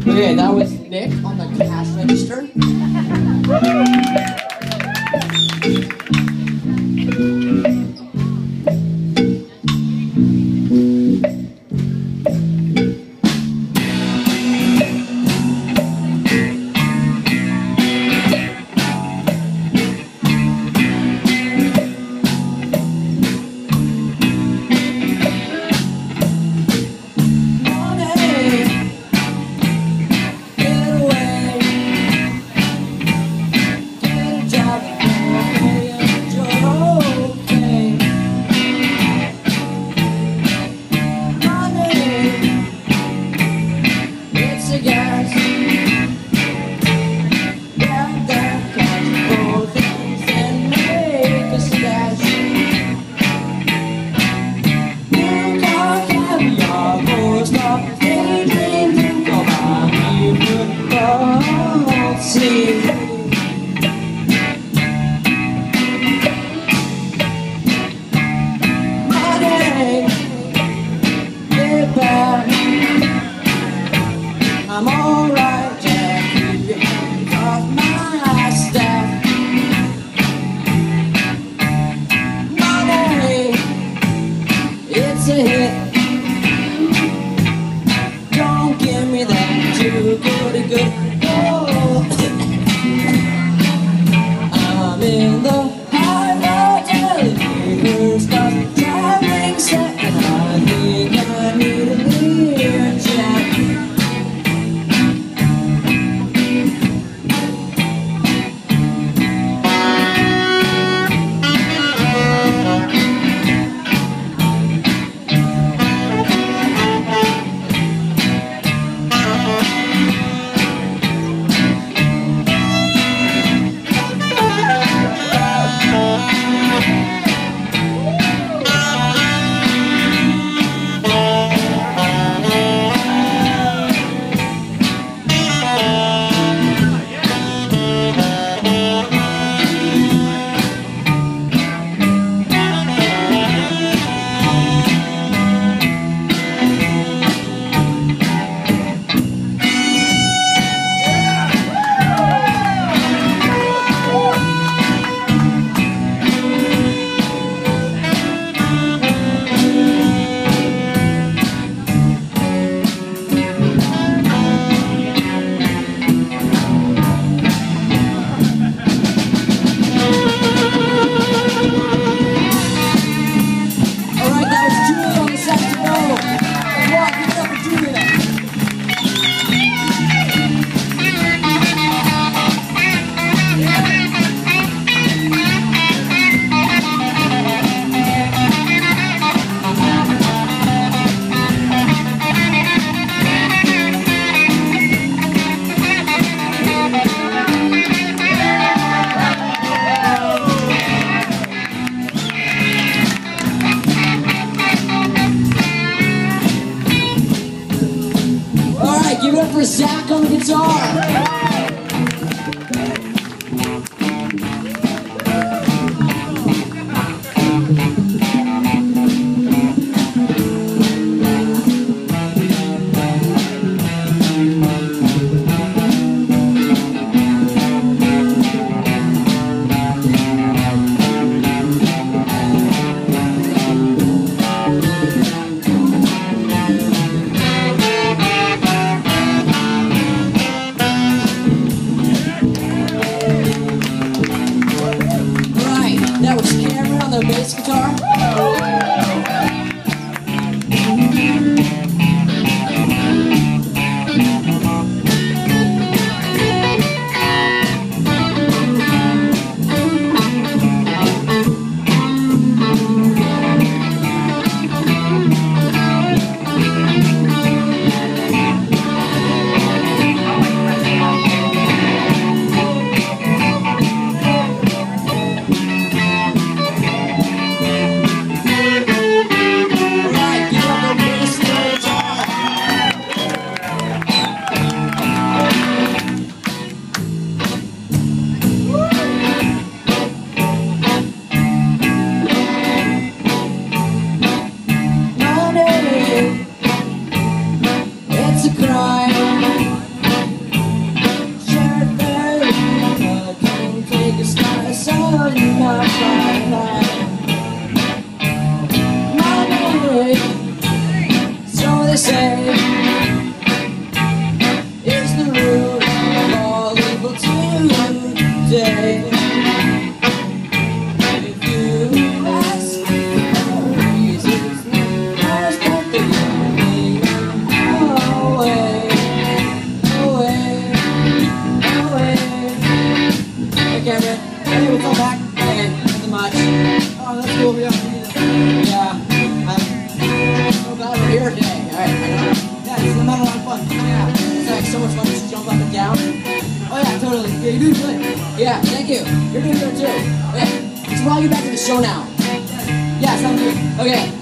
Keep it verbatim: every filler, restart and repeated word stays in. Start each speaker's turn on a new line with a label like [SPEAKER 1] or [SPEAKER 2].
[SPEAKER 1] Okay, that was Nick on the cash register. I'm alright, Jack. Keep your hands off my staff. Money, it's a hit. Don't give me that too good, good. Oh, I'm in the high road elevator, stop traveling set, and I think I need a beer, Jack. Give it up for Zach on the guitar. That was Cameron on the bass guitar. It's a crime. lot of fun. Yeah, it's like so much fun to just jump up and down. Oh yeah, totally. Yeah, you're doing good. Yeah, thank you. You're doing good too. Okay, so we'll all get back to the show now. Yeah, sounds good. Okay.